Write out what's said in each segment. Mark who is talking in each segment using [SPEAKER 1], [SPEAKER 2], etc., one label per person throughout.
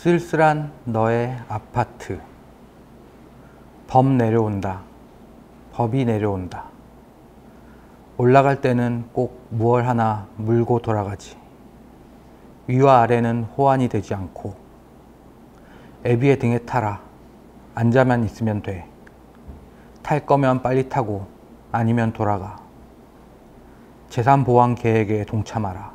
[SPEAKER 1] 쓸쓸한 너의 아파트. 법 내려온다. 법이 내려온다. 올라갈 때는 꼭 무얼 하나 물고 돌아가지. 위와 아래는 호환이 되지 않고 애비의 등에 타라. 앉아만 있으면 돼. 탈 거면 빨리 타고 아니면 돌아가. 재산 보완 계획에 동참하라.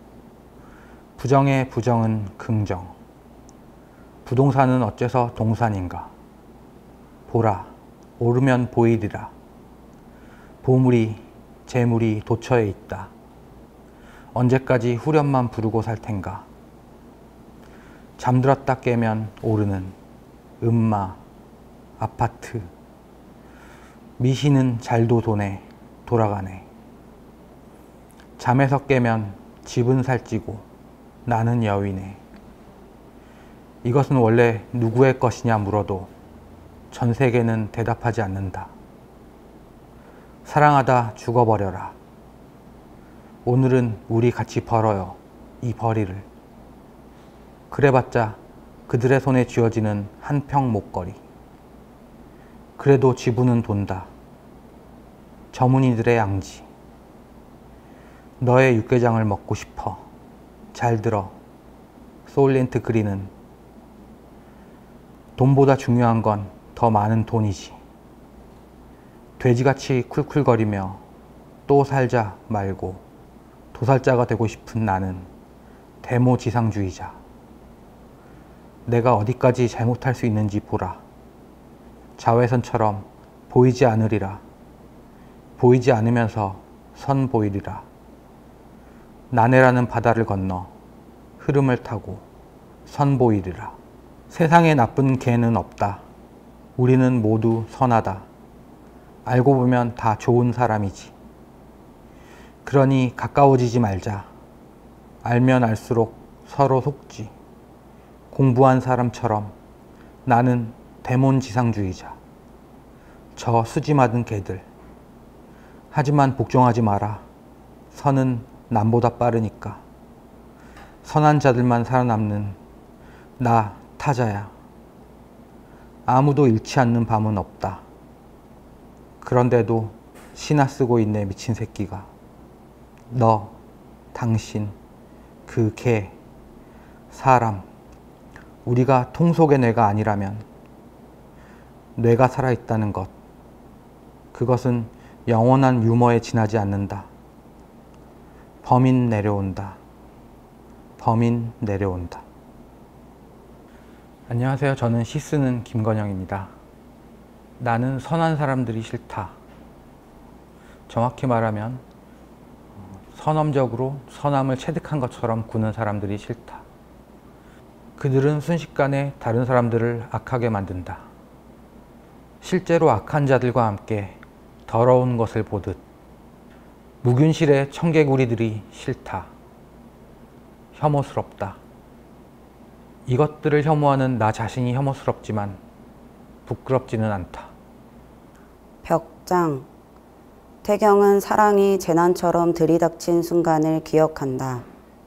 [SPEAKER 1] 부정의 부정은 긍정. 부동산은 어째서 동산인가. 보라, 오르면 보이리라. 보물이, 재물이 도처에 있다. 언제까지 후렴만 부르고 살 텐가. 잠들었다 깨면 오르는 음마, 아파트. 미신은 잘도 도네, 돌아가네. 잠에서 깨면 집은 살찌고 나는 여위네. 이것은 원래 누구의 것이냐 물어도 전 세계는 대답하지 않는다. 사랑하다 죽어버려라. 오늘은 우리 같이 벌어요, 이 벌이를. 그래봤자 그들의 손에 쥐어지는 한 평 목걸이. 그래도 지분은 돈다. 저문이들의 양지. 너의 육개장을 먹고 싶어. 잘 들어. 소울렌트 그리는. 돈보다 중요한 건 더 많은 돈이지. 돼지같이 쿨쿨거리며 또 살자 말고 도살자가 되고 싶은 나는 대모지상주의자. 내가 어디까지 잘못할 수 있는지 보라. 자외선처럼 보이지 않으리라. 보이지 않으면서 선 보이리라. 나네라는 바다를 건너 흐름을 타고 선 보이리라. 세상에 나쁜 개는 없다. 우리는 모두 선하다. 알고 보면 다 좋은 사람이지. 그러니 가까워지지 말자. 알면 알수록 서로 속지. 공부한 사람처럼 나는 대몬지상주의자. 저 수지맞은 개들. 하지만 복종하지 마라. 선은 남보다 빠르니까. 선한 자들만 살아남는 나 타자야. 아무도 잃지 않는 밤은 없다. 그런데도 신화 쓰고 있네, 미친 새끼가. 너, 당신, 그 개, 사람. 우리가 통속의 뇌가 아니라면 뇌가 살아있다는 것. 그것은 영원한 유머에 지나지 않는다. 범인 내려온다. 범인 내려온다. 안녕하세요. 저는 시 쓰는 김건영입니다. 나는 선한 사람들이 싫다. 정확히 말하면 선험적으로 선함을 체득한 것처럼 구는 사람들이 싫다. 그들은 순식간에 다른 사람들을 악하게 만든다. 실제로 악한 자들과 함께 더러운 것을 보듯 무균실의 청개구리들이 싫다. 혐오스럽다. 이것들을 혐오하는 나 자신이 혐오스럽지만 부끄럽지는 않다.
[SPEAKER 2] 벽장. 태경은 사랑이 재난처럼 들이닥친 순간을 기억한다.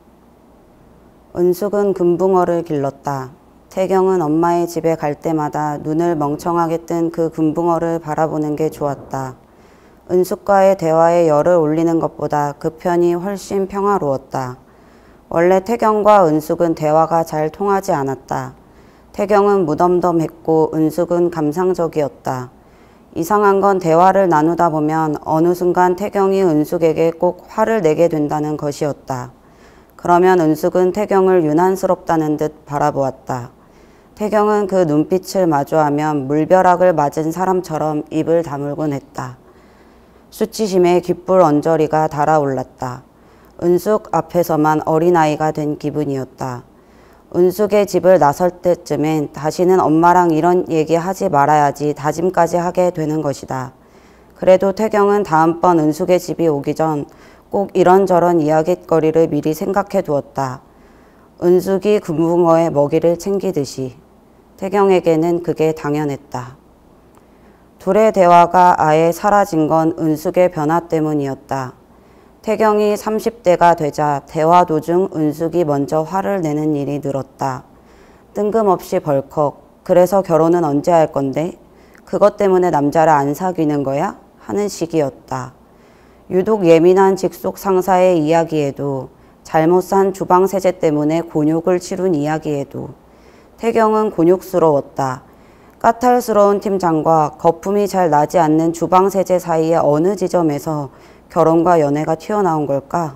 [SPEAKER 2] 은숙은 금붕어를 길렀다. 태경은 엄마의 집에 갈 때마다 눈을 멍청하게 뜬 그 금붕어를 바라보는 게 좋았다. 은숙과의 대화에 열을 올리는 것보다 그 편이 훨씬 평화로웠다. 원래 태경과 은숙은 대화가 잘 통하지 않았다. 태경은 무덤덤했고 은숙은 감상적이었다. 이상한 건 대화를 나누다 보면 어느 순간 태경이 은숙에게 꼭 화를 내게 된다는 것이었다. 그러면 은숙은 태경을 유난스럽다는 듯 바라보았다. 태경은 그 눈빛을 마주하면 물벼락을 맞은 사람처럼 입을 다물곤 했다. 수치심에 귓불 언저리가 달아올랐다. 은숙 앞에서만 어린아이가 된 기분이었다. 은숙의 집을 나설 때쯤엔 다시는 엄마랑 이런 얘기 하지 말아야지 다짐까지 하게 되는 것이다. 그래도 태경은 다음번 은숙의 집이 오기 전 꼭 이런저런 이야깃거리를 미리 생각해 두었다. 은숙이 금붕어의 먹이를 챙기듯이. 태경에게는 그게 당연했다. 둘의 대화가 아예 사라진 건 은숙의 변화 때문이었다. 태경이 30대가 되자 대화 도중 은숙이 먼저 화를 내는 일이 늘었다. 뜬금없이 벌컥. 그래서 결혼은 언제 할 건데? 그것 때문에 남자를 안 사귀는 거야? 하는 식이었다. 유독 예민한 직속 상사의 이야기에도, 잘못 산 주방 세제 때문에 곤욕을 치룬 이야기에도 태경은 곤욕스러웠다. 까탈스러운 팀장과 거품이 잘 나지 않는 주방 세제 사이의 어느 지점에서 결혼과 연애가 튀어나온 걸까?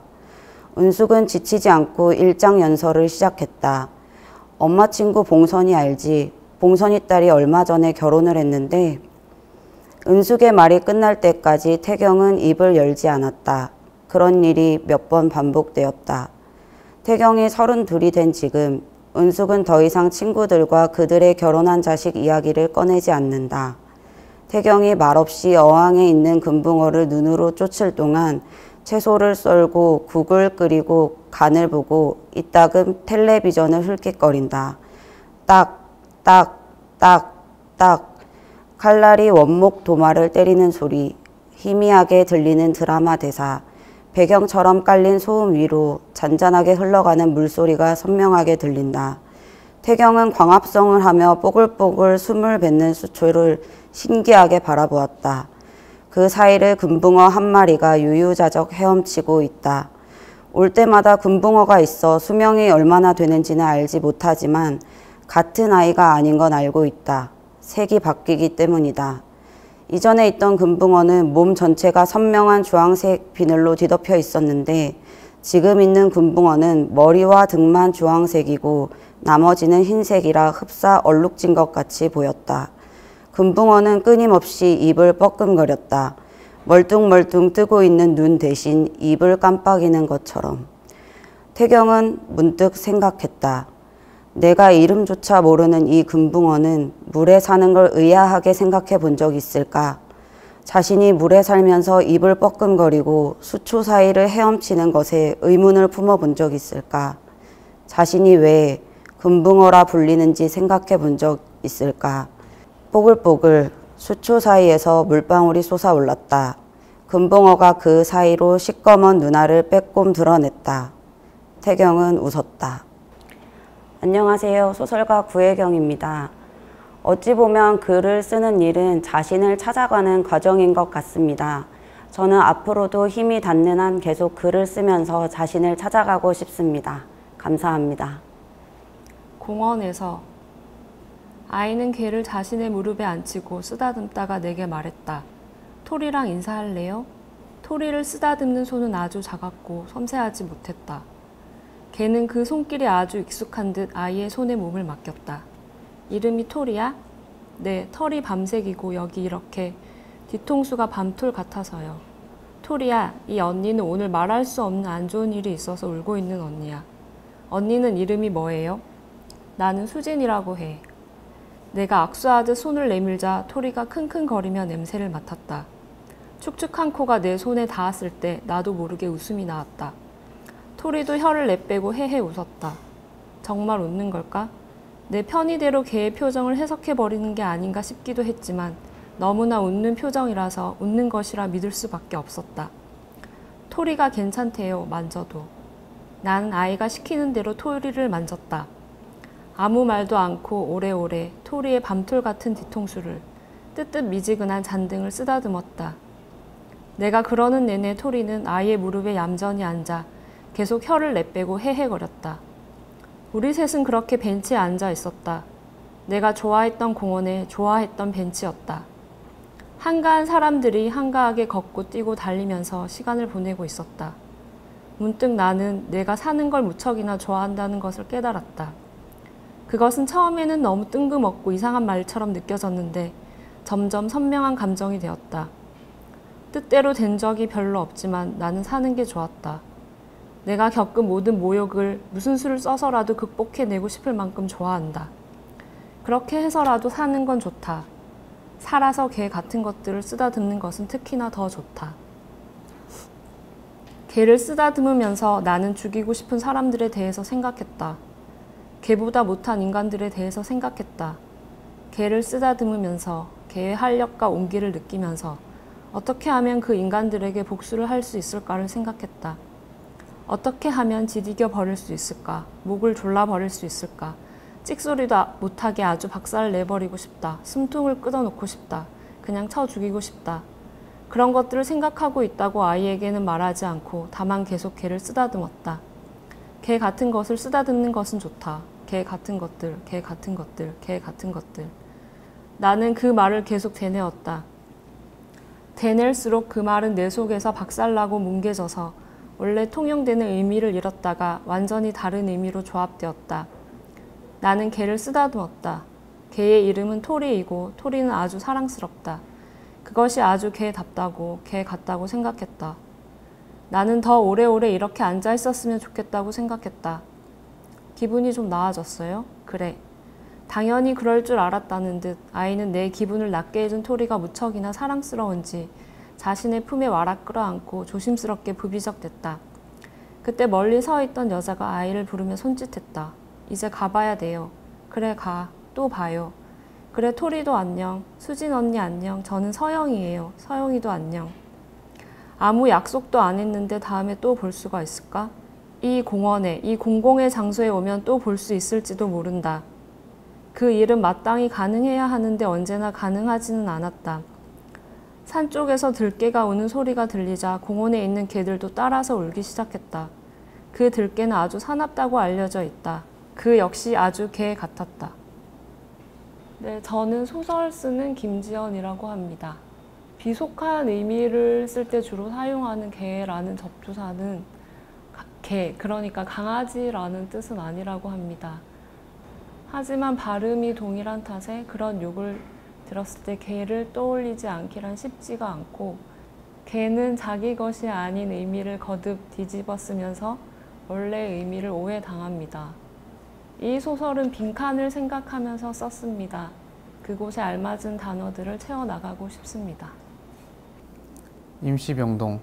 [SPEAKER 2] 은숙은 지치지 않고 일장 연설을 시작했다. 엄마 친구 봉선이 알지? 봉선이 딸이 얼마 전에 결혼을 했는데. 은숙의 말이 끝날 때까지 태경은 입을 열지 않았다. 그런 일이 몇 번 반복되었다. 태경이 32이 된 지금 은숙은 더 이상 친구들과 그들의 결혼한 자식 이야기를 꺼내지 않는다. 태경이 말없이 어항에 있는 금붕어를 눈으로 쫓을 동안 채소를 썰고 국을 끓이고 간을 보고 이따금 텔레비전을 흘낏거린다. 딱, 딱, 딱, 딱. 칼날이 원목 도마를 때리는 소리, 희미하게 들리는 드라마 대사, 배경처럼 깔린 소음 위로 잔잔하게 흘러가는 물소리가 선명하게 들린다. 태경은 광합성을 하며 뽀글뽀글 숨을 뱉는 수초를 신기하게 바라보았다. 그 사이를 금붕어 한 마리가 유유자적 헤엄치고 있다. 올 때마다 금붕어가 있어 수명이 얼마나 되는지는 알지 못하지만 같은 아이가 아닌 건 알고 있다. 색이 바뀌기 때문이다. 이전에 있던 금붕어는 몸 전체가 선명한 주황색 비늘로 뒤덮여 있었는데 지금 있는 금붕어는 머리와 등만 주황색이고 나머지는 흰색이라 흡사 얼룩진 것 같이 보였다. 금붕어는 끊임없이 입을 뻐끔거렸다. 멀뚱멀뚱 뜨고 있는 눈 대신 입을 깜빡이는 것처럼. 태경은 문득 생각했다. 내가 이름조차 모르는 이 금붕어는 물에 사는 걸 의아하게 생각해 본 적 있을까? 자신이 물에 살면서 입을 뻐끔거리고 수초 사이를 헤엄치는 것에 의문을 품어본 적 있을까? 자신이 왜 금붕어라 불리는지 생각해 본 적 있을까? 뽀글뽀글 수초 사이에서 물방울이 솟아올랐다. 금붕어가 그 사이로 시꺼먼 눈알을 빼꼼 드러냈다. 태경은 웃었다. 안녕하세요. 소설가 구혜경입니다. 어찌 보면 글을 쓰는 일은 자신을 찾아가는 과정인 것 같습니다. 저는 앞으로도 힘이 닿는 한 계속 글을 쓰면서 자신을 찾아가고 싶습니다. 감사합니다.
[SPEAKER 3] 공원에서 아이는 개를 자신의 무릎에 앉히고 쓰다듬다가 내게 말했다. 토리랑 인사할래요? 토리를 쓰다듬는 손은 아주 작았고 섬세하지 못했다. 개는 그 손길이 아주 익숙한 듯 아이의 손에 몸을 맡겼다. 이름이 토리야? 네, 털이 밤색이고 여기 이렇게 뒤통수가 밤톨 같아서요. 토리야, 이 언니는 오늘 말할 수 없는 안 좋은 일이 있어서 울고 있는 언니야. 언니는 이름이 뭐예요? 나는 수진이라고 해. 내가 악수하듯 손을 내밀자 토리가 킁킁거리며 냄새를 맡았다. 축축한 코가 내 손에 닿았을 때 나도 모르게 웃음이 나왔다. 토리도 혀를 내빼고 헤헤 웃었다. 정말 웃는 걸까? 내 편의대로 개의 표정을 해석해버리는 게 아닌가 싶기도 했지만 너무나 웃는 표정이라서 웃는 것이라 믿을 수밖에 없었다. 토리가 괜찮대요, 만져도. 나는 아이가 시키는 대로 토리를 만졌다. 아무 말도 않고 오래오래 토리의 밤톨 같은 뒤통수를 뜨뜻미지근한 잔등을 쓰다듬었다. 내가 그러는 내내 토리는 아이의 무릎에 얌전히 앉아 계속 혀를 내빼고 헤헤거렸다. 우리 셋은 그렇게 벤치에 앉아 있었다. 내가 좋아했던 공원에 좋아했던 벤치였다. 한가한 사람들이 한가하게 걷고 뛰고 달리면서 시간을 보내고 있었다. 문득 나는 내가 사는 걸 무척이나 좋아한다는 것을 깨달았다. 그것은 처음에는 너무 뜬금없고 이상한 말처럼 느껴졌는데 점점 선명한 감정이 되었다. 뜻대로 된 적이 별로 없지만 나는 사는 게 좋았다. 내가 겪은 모든 모욕을 무슨 수를 써서라도 극복해내고 싶을 만큼 좋아한다. 그렇게 해서라도 사는 건 좋다. 살아서 개 같은 것들을 쓰다듬는 것은 특히나 더 좋다. 개를 쓰다듬으면서 나는 죽이고 싶은 사람들에 대해서 생각했다. 개보다 못한 인간들에 대해서 생각했다. 개를 쓰다듬으면서 개의 활력과 온기를 느끼면서 어떻게 하면 그 인간들에게 복수를 할 수 있을까를 생각했다. 어떻게 하면 지디겨 버릴 수 있을까? 목을 졸라 버릴 수 있을까? 찍소리도 못하게 아주 박살을 내버리고 싶다. 숨통을 끊어놓고 싶다. 그냥 쳐 죽이고 싶다. 그런 것들을 생각하고 있다고 아이에게는 말하지 않고 다만 계속 걔를 쓰다듬었다. 걔 같은 것을 쓰다듬는 것은 좋다. 걔 같은 것들, 걔 같은 것들, 걔 같은 것들. 나는 그 말을 계속 되뇌었다. 되낼수록 그 말은 내 속에서 박살나고 뭉개져서 원래 통용되는 의미를 잃었다가 완전히 다른 의미로 조합되었다. 나는 걔를 쓰다듬었다. 걔의 이름은 토리이고 토리는 아주 사랑스럽다. 그것이 아주 걔답다고 걔 같다고 생각했다. 나는 더 오래오래 이렇게 앉아 있었으면 좋겠다고 생각했다. 기분이 좀 나아졌어요? 그래. 당연히 그럴 줄 알았다는 듯 아이는 내 기분을 낮게 해준 토리가 무척이나 사랑스러운지 자신의 품에 와락 끌어안고 조심스럽게 부비적댔다. 그때 멀리 서 있던 여자가 아이를 부르며 손짓했다. 이제 가봐야 돼요. 그래 가. 또 봐요. 그래 토리도 안녕. 수진 언니 안녕. 저는 서영이에요. 서영이도 안녕. 아무 약속도 안 했는데 다음에 또 볼 수가 있을까? 이 공원에, 이 공공의 장소에 오면 또 볼 수 있을지도 모른다. 그 일은 마땅히 가능해야 하는데 언제나 가능하지는 않았다. 산 쪽에서 들개가 우는 소리가 들리자 공원에 있는 개들도 따라서 울기 시작했다. 그 들개는 아주 사납다고 알려져 있다. 그 역시 아주 개 같았다. 네, 저는 소설 쓰는 김지연이라고 합니다. 비속한 의미를 쓸 때 주로 사용하는 개라는 접두사는 개, 그러니까 강아지라는 뜻은 아니라고 합니다. 하지만 발음이 동일한 탓에 그런 욕을 들었을 때 개를 떠올리지 않기란 쉽지가 않고 개는 자기 것이 아닌 의미를 거듭 뒤집어 쓰면서 원래 의미를 오해당합니다. 이 소설은 빈칸을 생각하면서 썼습니다. 그곳에 알맞은 단어들을 채워나가고 싶습니다.
[SPEAKER 4] 임시병동.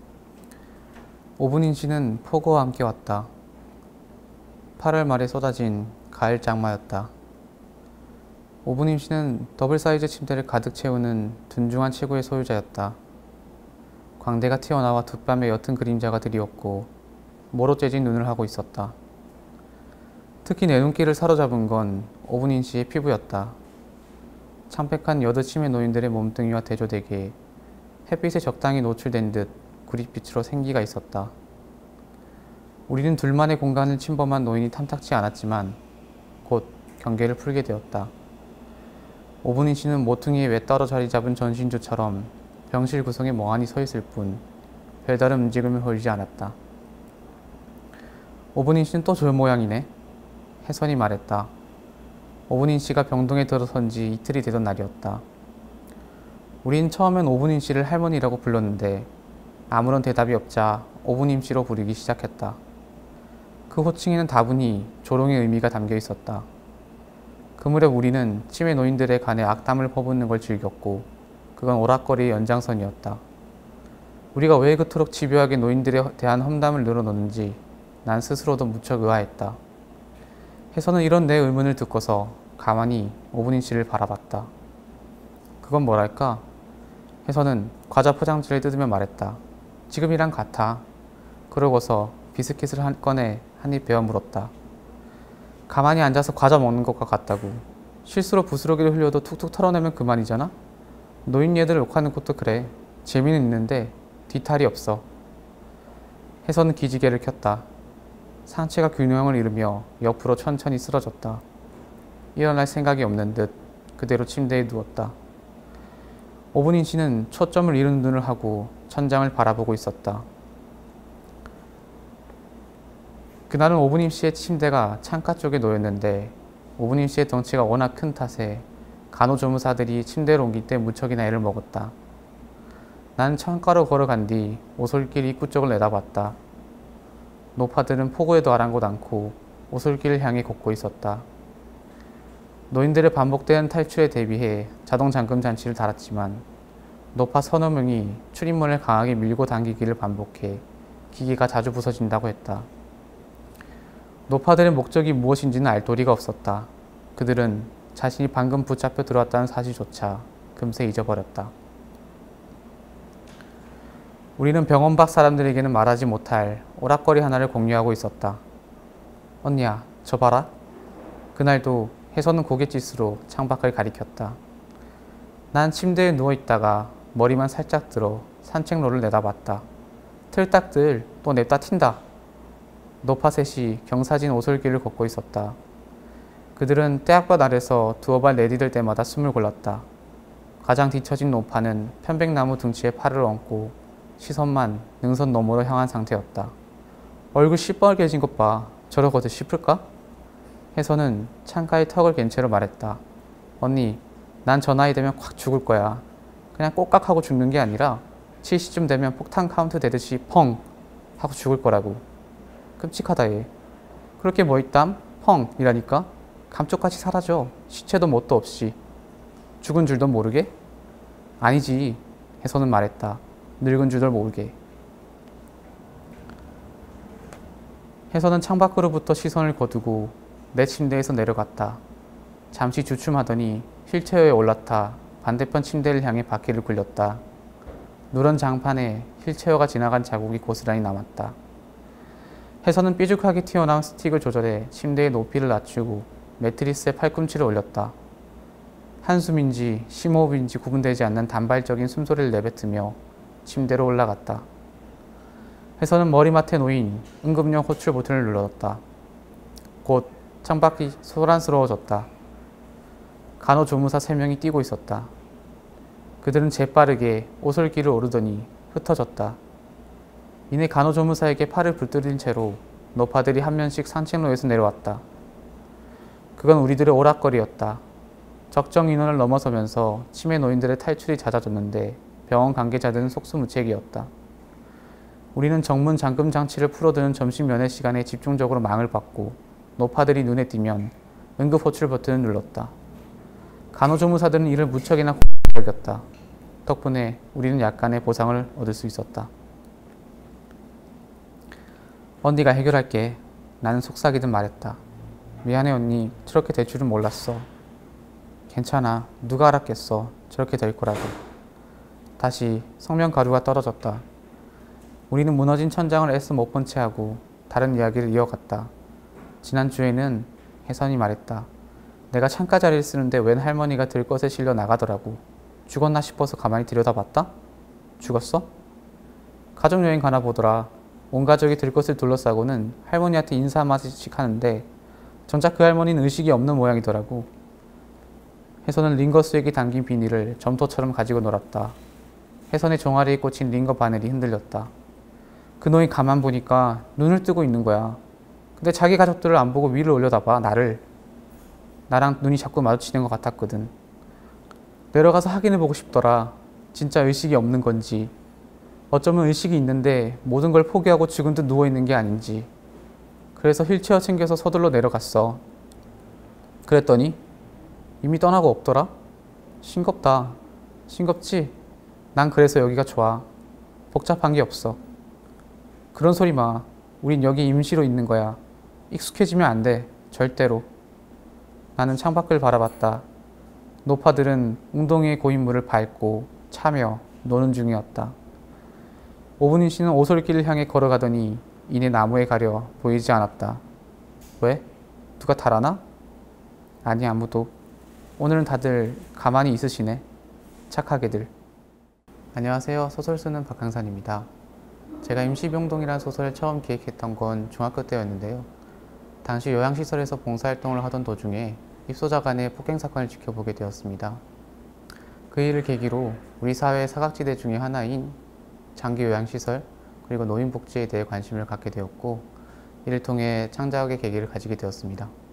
[SPEAKER 4] 오분인 씨는 폭우와 함께 왔다. 8월 말에 쏟아진 가을 장마였다. 오분임 씨는 더블 사이즈 침대를 가득 채우는 둔중한 체구의 소유자였다. 광대가 튀어나와 뒷밤에 옅은 그림자가 드리웠고 모로 째진 눈을 하고 있었다. 특히 내 눈길을 사로잡은 건 오분임 씨의 피부였다. 창백한 여드 치매 노인들의 몸뚱이와 대조되게 햇빛에 적당히 노출된 듯 구릿빛으로 생기가 있었다. 우리는 둘만의 공간을 침범한 노인이 탐탁치 않았지만 곧 경계를 풀게 되었다. 오분인 씨는 모퉁이에 외따로 자리 잡은 전신주처럼 병실 구석에 멍하니 서 있을 뿐 별다른 움직임을 보이지 않았다. 오분인 씨는 또 졸 모양이네. 혜선이 말했다. 오분인 씨가 병동에 들어선 지 이틀이 되던 날이었다. 우린 처음엔 오분인 씨를 할머니라고 불렀는데 아무런 대답이 없자 오분임 씨로 부르기 시작했다. 그 호칭에는 다분히 조롱의 의미가 담겨 있었다. 그 무렵 우리는 치매 노인들의 간에 악담을 퍼붓는 걸 즐겼고 그건 오락거리의 연장선이었다. 우리가 왜 그토록 집요하게 노인들에 대한 험담을 늘어놓는지 난 스스로도 무척 의아했다. 혜선은 이런 내 의문을 듣고서 가만히 오분인 씨를 바라봤다. 그건 뭐랄까? 혜선은 과자 포장지를 뜯으며 말했다. 지금이랑 같아. 그러고서 비스킷을 꺼내 한 입 베어 물었다. 가만히 앉아서 과자 먹는 것과 같다고. 실수로 부스러기를 흘려도 툭툭 털어내면 그만이잖아? 노인 얘들 욕하는 것도 그래. 재미는 있는데 뒤탈이 없어. 혜선은 기지개를 켰다. 상체가 균형을 잃으며 옆으로 천천히 쓰러졌다. 일어날 생각이 없는 듯 그대로 침대에 누웠다. 오분인 씨는 초점을 잃은 눈을 하고 천장을 바라보고 있었다. 그날은 오분임 씨의 침대가 창가 쪽에 놓였는데 오분임 씨의 덩치가 워낙 큰 탓에 간호조무사들이 침대를 옮길 때 무척이나 애를 먹었다. 나는 창가로 걸어간 뒤 오솔길 입구 쪽을 내다봤다. 노파들은 폭우에도 아랑곳 않고 오솔길을 향해 걷고 있었다. 노인들의 반복되는 탈출에 대비해 자동 잠금 장치를 달았지만 노파 서너 명이 출입문을 강하게 밀고 당기기를 반복해 기계가 자주 부서진다고 했다. 노파들의 목적이 무엇인지는 알 도리가 없었다. 그들은 자신이 방금 붙잡혀 들어왔다는 사실조차 금세 잊어버렸다. 우리는 병원 밖 사람들에게는 말하지 못할 오락거리 하나를 공유하고 있었다. 언니야, 저 봐라. 그날도 혜선은 고갯짓으로 창밖을 가리켰다. 난 침대에 누워있다가 머리만 살짝 들어 산책로를 내다봤다. 틀딱들 또 냅다 튄다. 노파셋이 경사진 오솔길을 걷고 있었다. 그들은 떼약볕 아래서 두어 발 내디딜 때마다 숨을 골랐다. 가장 뒤처진 노파는 편백나무 등치에 팔을 얹고 시선만 능선 너머로 향한 상태였다. 얼굴 시뻘개진 것 봐. 저러고도 싶을까? 혜선은 창가에 턱을 갠 채로 말했다. 언니, 난 저 나이 되면 콱 죽을 거야. 그냥 꼬깍하고 죽는 게 아니라 70쯤 되면 폭탄 카운트 되듯이 펑 하고 죽을 거라고. 끔찍하다 얘. 그렇게 뭐 있담? 펑 이라니까? 감쪽같이 사라져. 시체도 뭣도 없이. 죽은 줄도 모르게? 아니지. 혜선은 말했다. 늙은 줄도 모르게. 혜선은 창밖으로부터 시선을 거두고 내 침대에서 내려갔다. 잠시 주춤하더니 휠체어에 올라타 반대편 침대를 향해 바퀴를 굴렸다. 누런 장판에 휠체어가 지나간 자국이 고스란히 남았다. 혜선은 삐죽하게 튀어나온 스틱을 조절해 침대의 높이를 낮추고 매트리스에 팔꿈치를 올렸다. 한숨인지 심호흡인지 구분되지 않는 단발적인 숨소리를 내뱉으며 침대로 올라갔다. 혜선은 머리맡에 놓인 응급용 호출 버튼을 눌렀다. 곧 창밖이 소란스러워졌다. 간호조무사 3명이 뛰고 있었다. 그들은 재빠르게 오솔길을 오르더니 흩어졌다. 이내 간호조무사에게 팔을 붙들인 채로 노파들이 한 명씩 산책로에서 내려왔다. 그건 우리들의 오락거리였다. 적정 인원을 넘어서면서 치매 노인들의 탈출이 잦아졌는데 병원 관계자들은 속수무책이었다. 우리는 정문 잠금 장치를 풀어두는 점심 면회 시간에 집중적으로 망을 받고 노파들이 눈에 띄면 응급 호출 버튼을 눌렀다. 간호조무사들은 이를 무척이나 여겼다. 덕분에 우리는 약간의 보상을 얻을 수 있었다. 언니가 해결할게. 나는 속삭이듯 말했다. 미안해 언니. 저렇게 될 줄은 몰랐어. 괜찮아. 누가 알았겠어. 저렇게 될 거라고. 다시 성면 가루가 떨어졌다. 우리는 무너진 천장을 애써 못 본 채 하고 다른 이야기를 이어갔다. 지난주에는 혜선이 말했다. 내가 창가 자리를 쓰는데 웬 할머니가 들것에 실려 나가더라고. 죽었나 싶어서 가만히 들여다봤다? 죽었어? 가족여행 가나 보더라. 온 가족이 들것을 둘러싸고는 할머니한테 인사 한마디씩 하는데 정작 그 할머니는 의식이 없는 모양이더라고. 혜선은 링거스에게 담긴 비닐을 점토처럼 가지고 놀았다. 혜선의 종아리에 꽂힌 링거 바늘이 흔들렸다. 그놈이 가만 보니까 눈을 뜨고 있는 거야. 근데 자기 가족들을 안 보고 위를 올려다봐. 나랑 눈이 자꾸 마주치는 것 같았거든. 내려가서 확인해보고 싶더라. 진짜 의식이 없는 건지, 어쩌면 의식이 있는데 모든 걸 포기하고 죽은 듯 누워있는 게 아닌지. 그래서 휠체어 챙겨서 서둘러 내려갔어. 그랬더니 이미 떠나고 없더라. 싱겁다. 싱겁지? 난 그래서 여기가 좋아. 복잡한 게 없어. 그런 소리 마. 우린 여기 임시로 있는 거야. 익숙해지면 안 돼. 절대로. 나는 창밖을 바라봤다. 노파들은 웅덩이의 고인물을 밟고 차며 노는 중이었다. 오분인 씨는 오솔길을 향해 걸어가더니 이내 나무에 가려 보이지 않았다. 왜? 누가 달아나? 아니, 아무도. 오늘은 다들 가만히 있으시네. 착하게들. 안녕하세요. 소설 쓰는 박항산입니다. 제가 임시병동이라는 소설을 처음 기획했던 건 중학교 때였는데요. 당시 요양시설에서 봉사활동을 하던 도중에 입소자 간의 폭행사건을 지켜보게 되었습니다. 그 일을 계기로 우리 사회의 사각지대 중에 하나인 장기요양시설 그리고 노인복지에 대해 관심을 갖게 되었고, 이를 통해 창작의 계기를 가지게 되었습니다.